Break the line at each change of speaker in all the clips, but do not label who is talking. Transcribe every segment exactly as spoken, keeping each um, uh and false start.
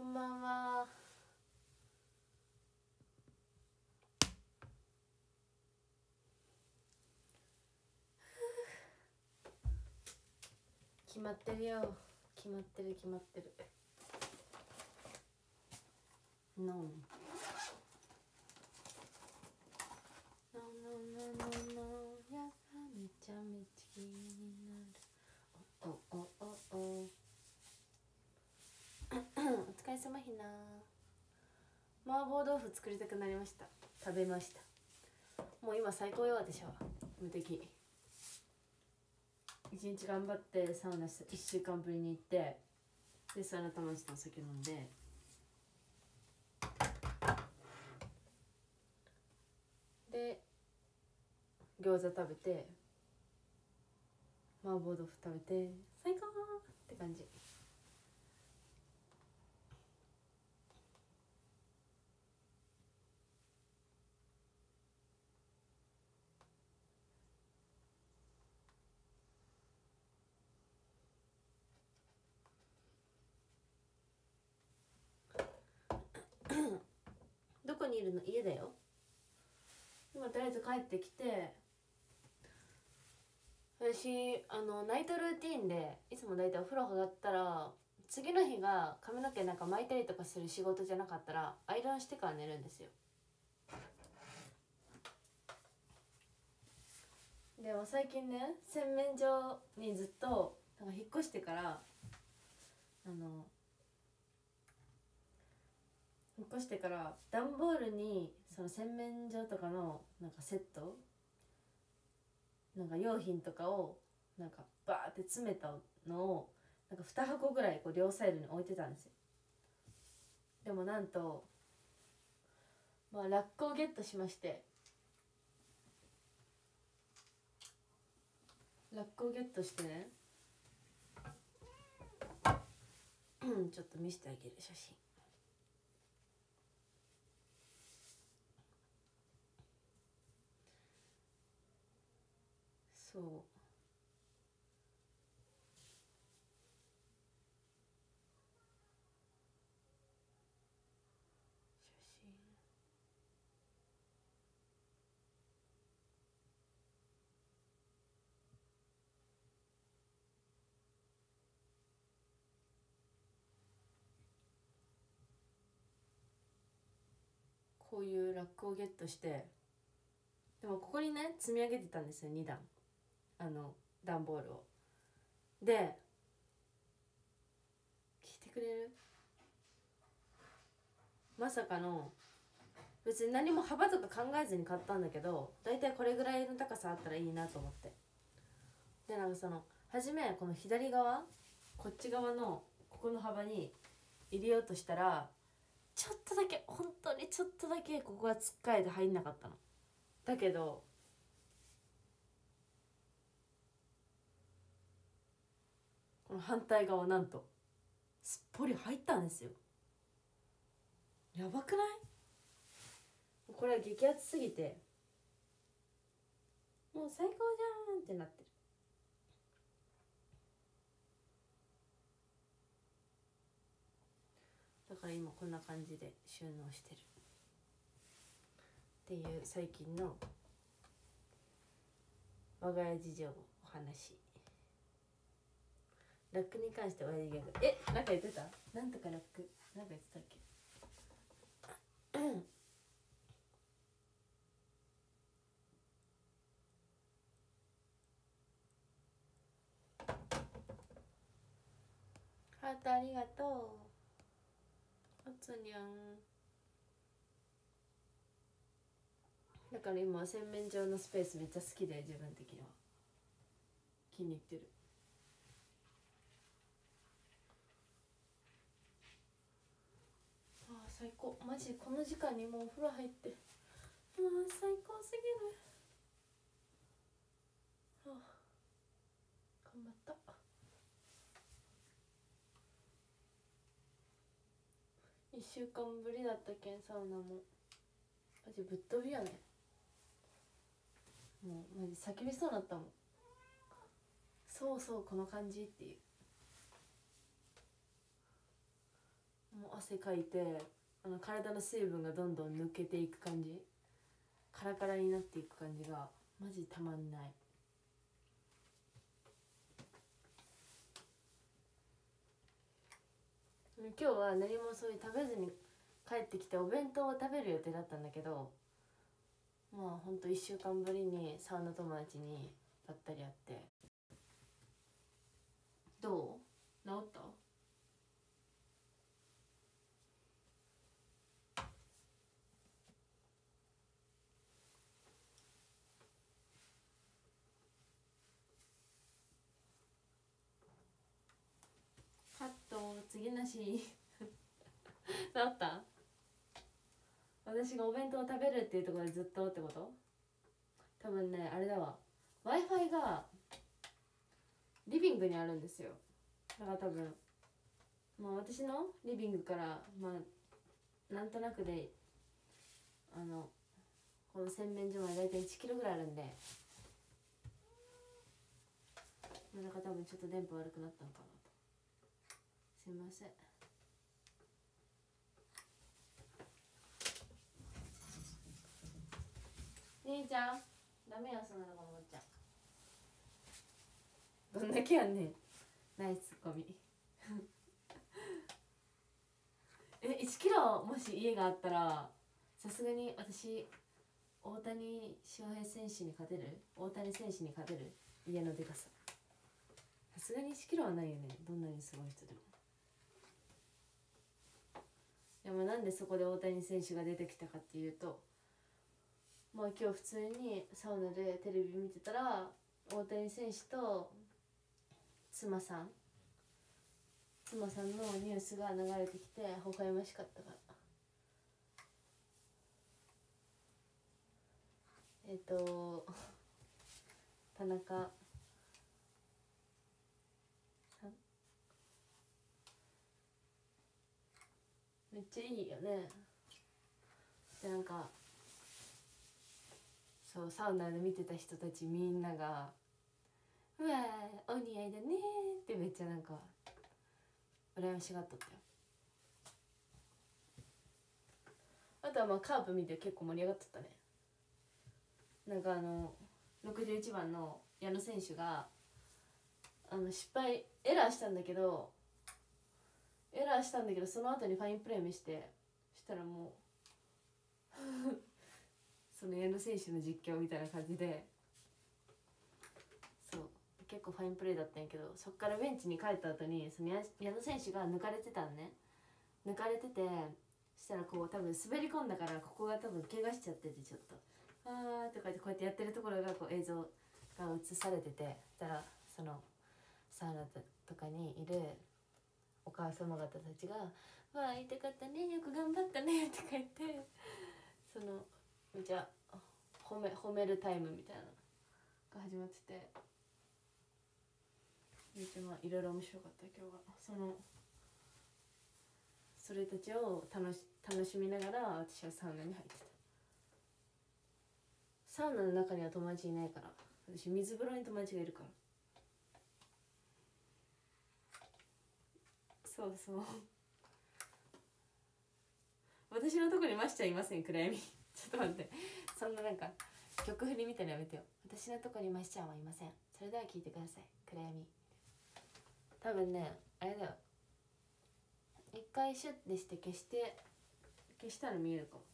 んばんは。決まってるよ、決まってる決まってる。ノンノンノンノンノンノン、やだめちゃめちゃ気になる。おおおおおお疲れ様ひな。麻婆豆腐作りたくなりました。食べました。もう今最高よ私は。無敵。一日頑張ってサウナしていっしゅうかんぶりに行って、でサウナ友達とお酒飲んで、で餃子食べて麻婆豆腐食べて最高って感じ。どこにいるの？家だよ。今とりあえず帰ってきて、私あのナイトルーティーンでいつもだいたいお風呂上がったら次の日が髪の毛なんか巻いたりとかする仕事じゃなかったらアイロンしてから寝るんですよ。でも最近ね、洗面所にずっとなんか引っ越してからあの引っ越してから段ボールにその洗面所とかのなんかセットなんか用品とかをなんかバーって詰めたのをなんかに箱ぐらいこう両サイドに置いてたんですよ。でもなんとまあラックをゲットしまして、ラックをゲットしてねちょっと見せてあげる写真。そう写真こういうラックをゲットして、でもここにね積み上げてたんですよ、に段あの段ボールを。で聞いてくれる？まさかの別に何も幅とか考えずに買ったんだけど、だいたいこれぐらいの高さあったらいいなと思って、でなんかその初めこの左側こっち側のここの幅に入れようとしたらちょっとだけ本当にちょっとだけここがつっかえて入んなかったの。だけどこの反対側なんとすっぽり入ったんですよ。やばくない？これは激アツすぎてもう最高じゃんってなってる。だから今こんな感じで収納してるっていう最近の我が家事情のお話。ラックに関して親父ギャグ、え、なんか言ってた？なんとかラックなんか言ってたっけ？ハートありがとう。おつにゃん。だから今洗面所のスペースめっちゃ好きで、自分的には気に入ってる。ああ最高、マジこの時間にもうお風呂入って、ああ最高すぎる。ああ頑張った。いっしゅうかんぶりだったけんサウナもマジぶっ飛びやね。もうマジ叫びそうになったもん。そうそうこの感じっていう。 もう汗かいて、あの体の水分がどんどん抜けていく感じ、カラカラになっていく感じがマジたまんない。今日は何もそういう食べずに帰ってきてお弁当を食べる予定だったんだけど、まあほんといっしゅうかんぶりにサウナ友達にばったり会って。どう？治った？カット、次なし。治った？私がお弁当を食べるっていうところでずっとってこと？多分ね、あれだわ、 Wi-Fi がリビングにあるんですよ。だから多分、まあ、私のリビングからまあなんとなくであのこの洗面所まで大体いちキロぐらいあるんで、なんか多分ちょっと電波悪くなったのかなと。すいません。兄ちゃんダメよ、そんなの思っちゃう。どんだけやんねん。ナイスツッコミ。え、いちキロもし家があったらさすがに私大谷翔平選手に勝てる？大谷選手に勝てる？家のでかささすがにいちキロはないよね、どんなにすごい人でも。でもなんでそこで大谷選手が出てきたかっていうと、まあ今日普通にサウナでテレビ見てたら大谷選手と妻さん妻さんのニュースが流れてきて微笑ましかったから。えっ、ー、と田中さんめっちゃいいよね。でなんかそうサウナで見てた人たちみんなが「うわーお似合いだね」ってめっちゃなんか羨ましがっとったよ。あとはまあカープ見て結構盛り上がっとったね。なんかあのろくじゅういちばんの矢野選手があの失敗エラーしたんだけどエラーしたんだけどその後にファインプレー見して、したらもうその矢野選手の実況みたいな感じで、そう結構ファインプレーだったんやけど、そっからベンチに帰った後にその矢野選手が抜かれてたんね。抜かれてて、そしたらこう多分滑り込んだからここが多分怪我しちゃってて、ちょっとあーとかってこうやってやってるところがこう映像が映されてて、そしたらそのサウナとかにいるお母様方たちが「わあ痛かったね、よく頑張ったね」とか言って、そのめっちゃ褒め褒めるタイムみたいなのが始まってて、めっちゃまあいろいろ面白かった今日は。そのそれたちを楽し楽しみながら私はサウナに入ってた。サウナの中には友達いないから、私水風呂に友達がいるから。そうそう私のとこにましちゃいません、暗闇。ちょっと待って、そんななんか曲振りみたいなのやめてよ。私のとこにましちゃんはいません。それでは聞いてください、暗闇。多分ねあれだよ、一回シュッてして消して消したら見えるかも。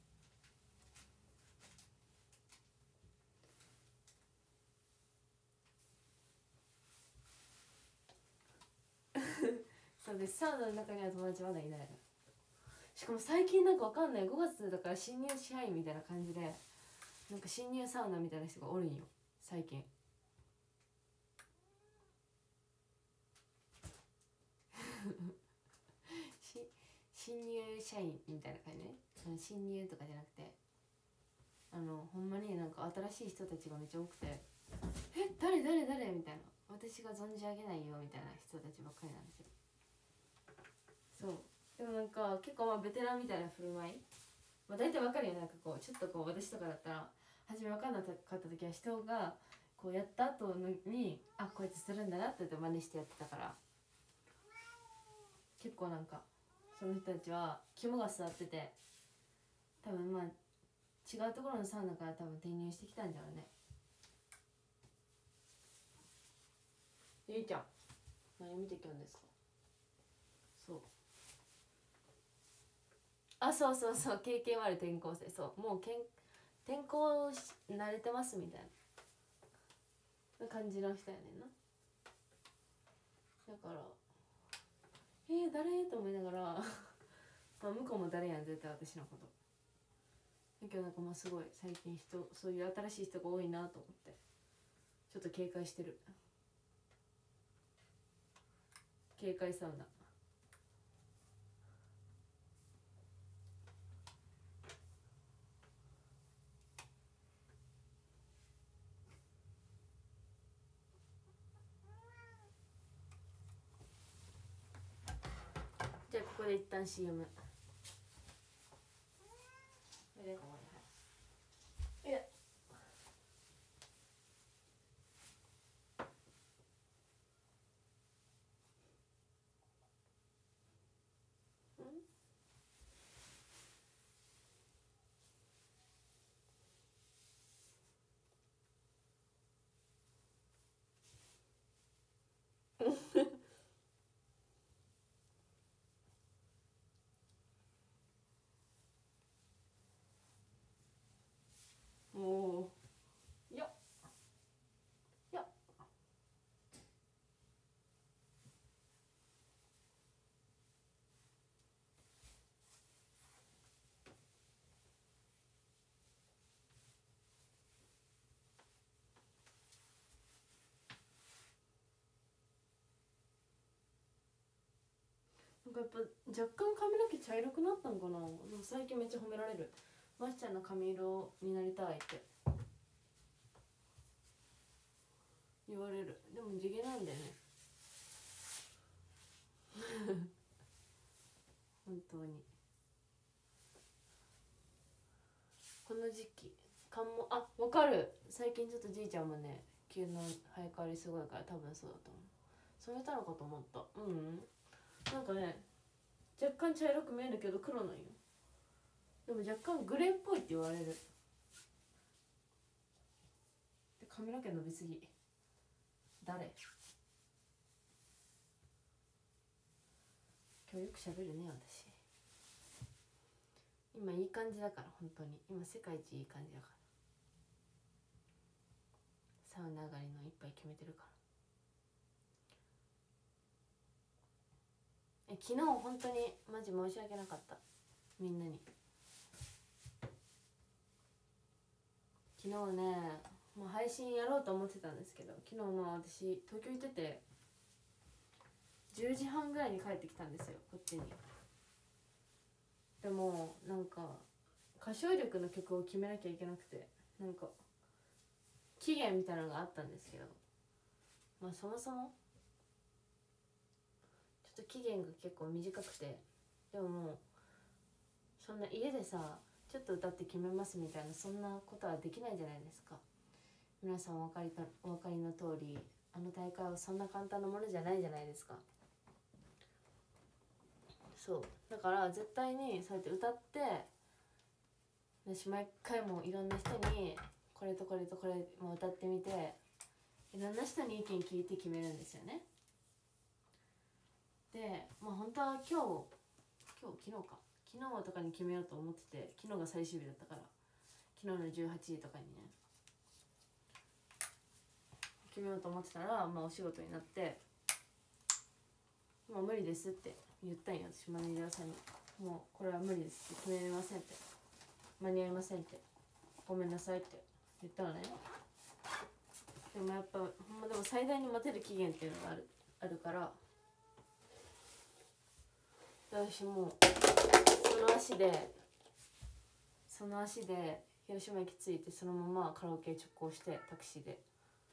そうです、サウナの中には友達まだいないの。しかも最近なんかわかんない、ごがつだから新入社員みたいな感じで、なんか新入サウナみたいな人がおるんよ最近。し新入社員みたいな感じね。新入とかじゃなくて、あのほんまになんか新しい人たちがめっちゃ多くて「え誰誰誰?」みたいな、私が存じ上げないよみたいな人たちばっかりなんですよ。そうでもなんか結構まあベテランみたいな振る舞い、まあ、大体わかるよ。なんかこうちょっとこう私とかだったら初め分かんなかった時は人がこうやった後にあこうやってするんだなって真似してやってたから、結構なんかそその人たちは肝が座ってて、多分まあ違うところのサウナから多分転入してきたんだろうね。ゆいちゃん何見てきたんですか？そう、あ、そうそうそう、経験はある転校生、そう、もうけん転校し慣れてますみたいな感じの人やねんな。だからえー、誰と思いながらまあ向こうも誰やん絶対私のこと。だけどなんかまあすごい最近人、そういう新しい人が多いなと思ってちょっと警戒してる。警戒サウナ。じゃあここで一旦 シーエム。 いやもうよっよっ。なんかやっぱ若干髪の毛茶色くなったんかな。でも最近めっちゃ褒められる。ましちゃんの髪色になりたいって言われる。でも地毛なんだよね本当に。この時期関門、あ、わかる。最近ちょっとじいちゃんもね急の生え変わりすごいから多分そうだと思う。染めたのかと思った。うん、うん、なんかね若干茶色く見えるけど黒なんよ。でも若干グレーっぽいって言われる。で髪の毛伸びすぎ。誰？今日よく喋るね私。今いい感じだから本当に。今世界一いい感じだから。サウナ上がりの一杯決めてるから。え昨日本当にマジ申し訳なかったみんなに。昨日ねもう配信やろうと思ってたんですけど、昨日まあ私東京行っててじゅうじはんぐらいに帰ってきたんですよこっちに。でもなんか歌唱力の曲を決めなきゃいけなくて、なんか期限みたいなのがあったんですけど、まあそもそもちょっと期限が結構短くて、でももうそんな家でさちょっと歌って決めますみたいなそんなことはできないじゃないですか。皆さんお分かりかお分かりの通りあの大会はそんな簡単なものじゃないじゃないですか。そうだから絶対にそうやって歌って、私毎回もいろんな人にこれとこれとこれも歌ってみて、いろんな人に意見聞いて決めるんですよね。でまあ本当は今日今日昨日か昨日とかに決めようと思ってて、昨日が最終日だったから昨日のじゅうはちじとかにね決めようと思ってたら、まあお仕事になって「もう無理です」って言ったんよ私マネージャーさんに。もうこれは無理ですって、決めれませんって、間に合いませんって、ごめんなさいって言ったらね。でもやっぱほんまでも最大に待てる期限っていうのがあるあるから私もうその足でその足で広島駅着いてそのままカラオケ直行して、タクシーで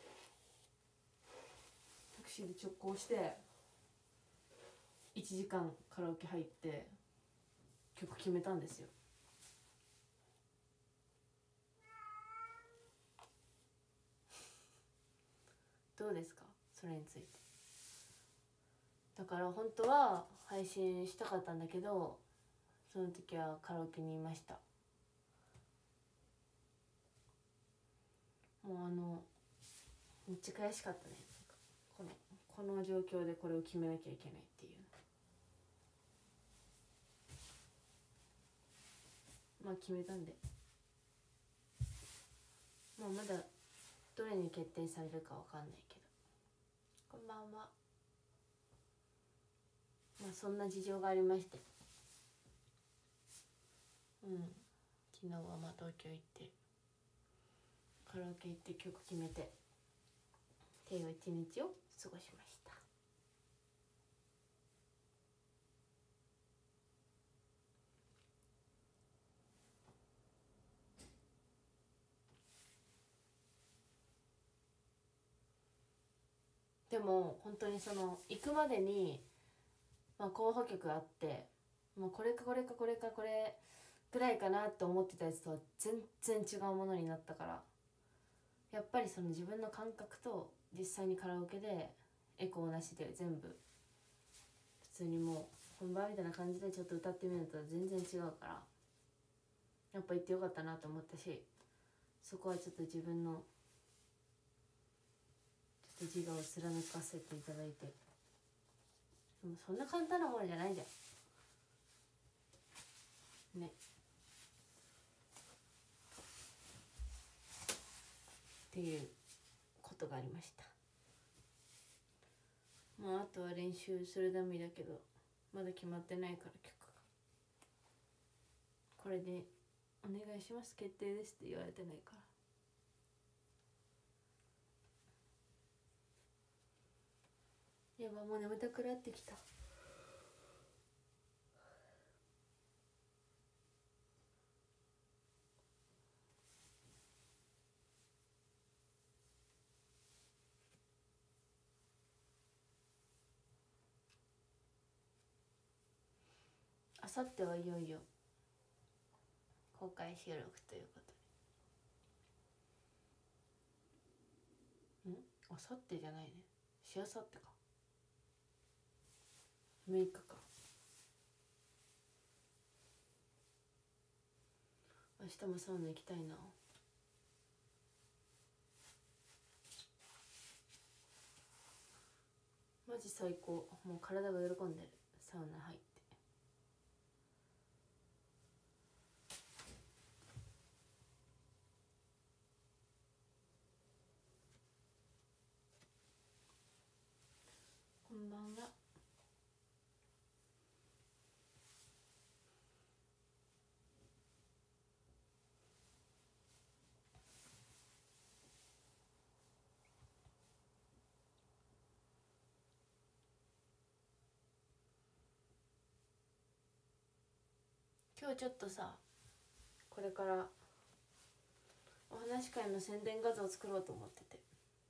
タクシーで直行していちじかんカラオケ入って曲決めたんですよ。どうですかそれについて。 だから本当は配信したかったんだけど、その時はカラオケにいました。もうあのめっちゃ悔しかったね。このこの状況でこれを決めなきゃいけないっていう。まあ決めたんで、まあまだどれに決定されるかわかんないけど。こんばんは。まあそんな事情がありまして、うん、昨日はまあ東京行ってカラオケ行って曲決めてっていう一日を過ごしました。でも本当にその行くまでに、まあ、候補曲あって、まあ、これかこれかこれかこれぐらいかなって思ってたやつとは全然違うものになったから、やっぱりその自分の感覚と実際にカラオケでエコーなしで全部普通にもう本番みたいな感じでちょっと歌ってみると全然違うから、やっぱ行ってよかったなと思ったし、そこはちょっと自分のちょっと自我を貫かせていただいて。でもそんな簡単なものじゃないじゃんね。っていうことがありました。まああとは練習するためだけど、まだ決まってないから曲が。これでお願いします決定ですって言われてないから。やば、もう眠たくなってきた。あさってはいよいよ公開収録ということで。んあさってじゃないね、しあさってか、むいかか。明日もサウナ行きたいな。マジ最高。もう体が喜んでる。サウナ入って。こんばんは。今日ちょっとさ、これからお話し会の宣伝画像を作ろうと思ってて。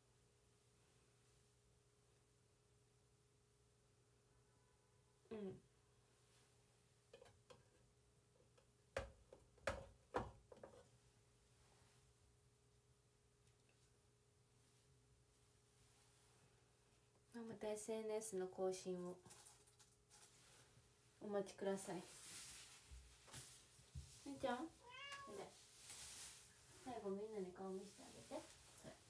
うん。また エスエヌエス の更新をお待ちください。みーちゃん、で最後みんなに顔見せてあげて。それ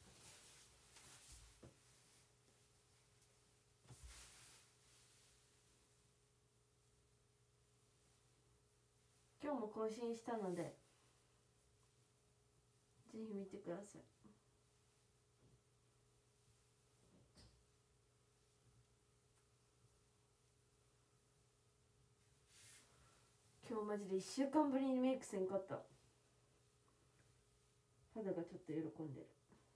今日も更新したのでぜひ見てください。今日マジでいっしゅうかんぶりにメイクせんかった。肌がちょっと喜んでる。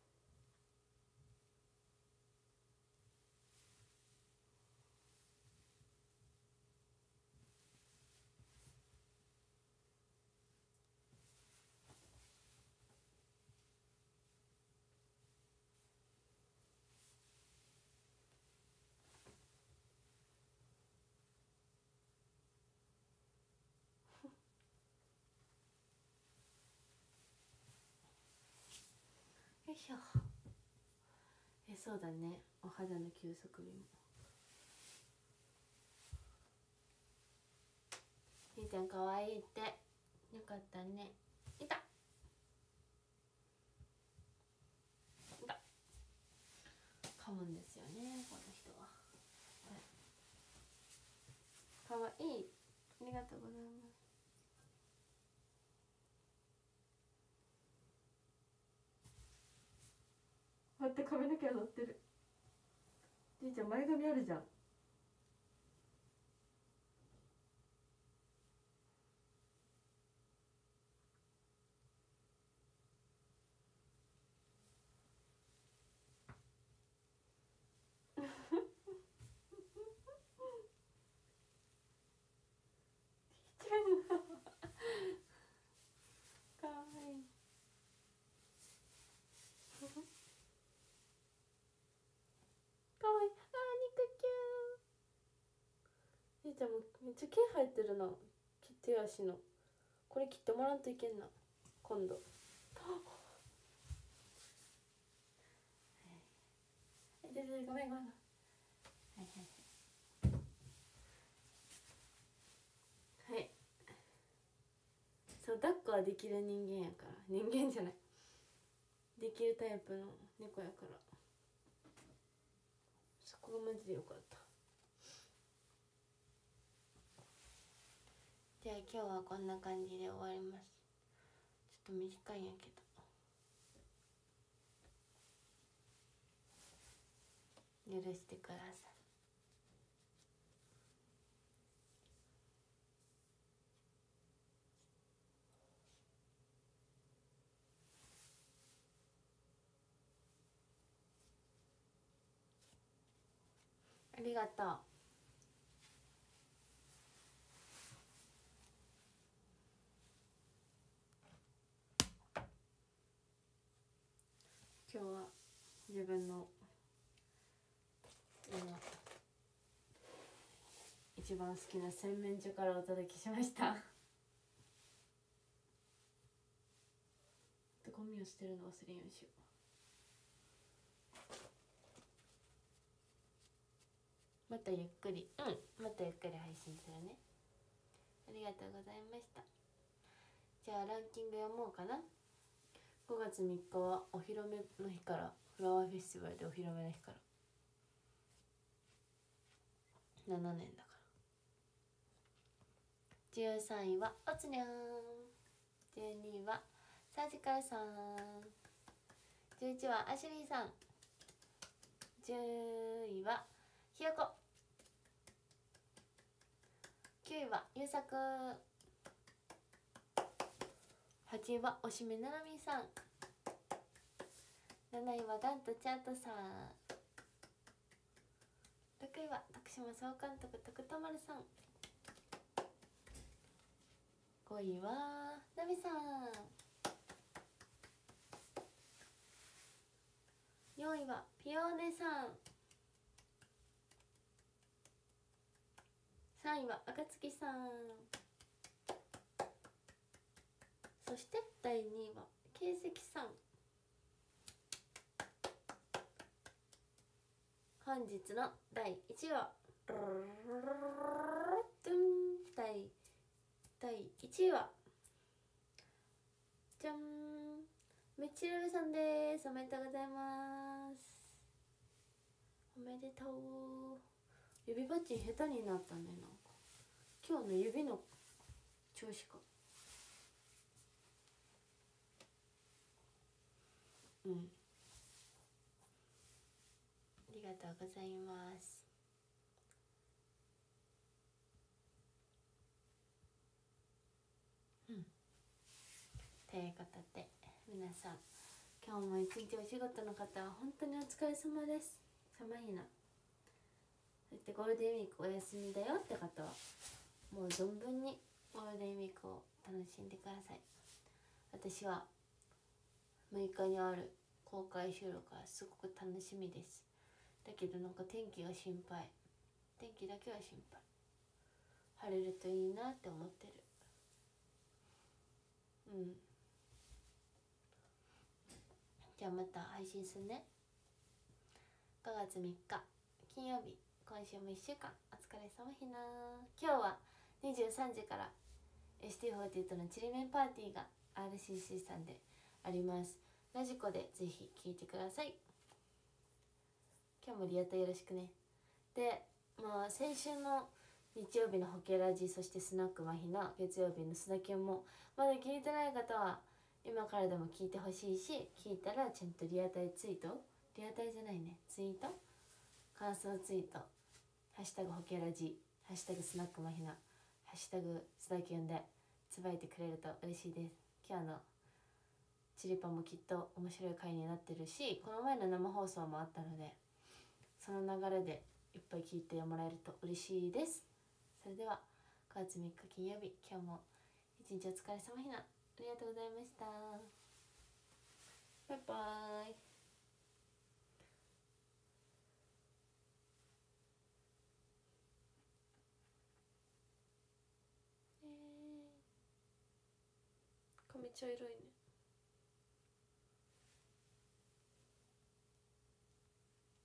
よいしょ。えそうだね、お肌の休息日もちゃんかわいいって。よかったね。いたいた。噛むんですよねこの人は。かわいい。ありがとうございます。待って、髪の毛が乗ってる。じいちゃん前髪あるじゃん。かわいい。かわいい。あー、肉球。じいちゃんもめっちゃ毛生えてるな。手足のこれ切ってもらわんといけんな今度。ごめんごめん。はいはいはい。そう抱っこはできる人間やから。人間じゃない、できるタイプの猫やから、そこがマジでよかった。じゃあ今日はこんな感じで終わります。ちょっと短いんやけど許してください。ありがとう。今日は自分の今一番好きな洗面所からお届けしました。ゴミを捨てるの忘れんようにしよう。またゆっくり、うんまたゆっくり配信するね。ありがとうございました。じゃあランキング読もうかな。ごがつみっかはお披露目の日から、フラワーフェスティバルでお披露目の日からななねんだから。じゅうさんいはおつにゃん、じゅうにいはサジカルさん、じゅういちいはアシュリーさん、じゅういはひよこ、きゅういはゆうさく、はちいはおしめななみさん、なないはガントチャートさん、ろくいは徳島総監督徳田丸さん、ごいはなみさん、よんいはピオーネさん、さんいはあかつきさん、そしてだいにいはけいせきさん。本日のだいいちいは第第いちいはじゃん、めちるべさんです。おめでとうございます。おめでとう。指バッチン下手になったね。なんか今日の指の調子か。うん、ありがとうございます。うん、ということで皆さん今日も一日お仕事の方は本当にお疲れ様です。寒いな。そしてゴールデンウィークお休みだよって方はもう存分にゴールデンウィークを楽しんでください。私はむいかにある公開収録はすごく楽しみです。だけどなんか天気が心配。天気だけは心配。晴れるといいなって思ってる。うん、じゃあまた配信するね。ごがつみっか金曜日、今週もいっしゅうかんお疲れ様ひな。今日はにじゅうさんじからエスティーフォーティー とのちりめんパーティーが アールシーシー さんであります。ラジコでぜひ聞いてください。今日もリアタよろしくね。で、まあ先週の日曜日のホケラジ、そしてスナックマヒナ月曜日の須田キュンもまだ聞いてない方は今からでも聞いてほしいし、聞いたらちゃんとリアタイツイート、リアタイじゃないね、ツイート、感想ツイート、ハッシュタグホケラジ、ハッシュタグスナックマヒナ、ハッシュタグ須田キュンでつぶやいてくれると嬉しいです。今日のチリパもきっと面白い回になってるし、この前の生放送もあったので、その流れでいっぱい聞いてもらえると嬉しいです。それではごがつみっか金曜日、今日も一日お疲れ様ひな、ありがとうございました。バイバーイ。えー、髪茶色いね。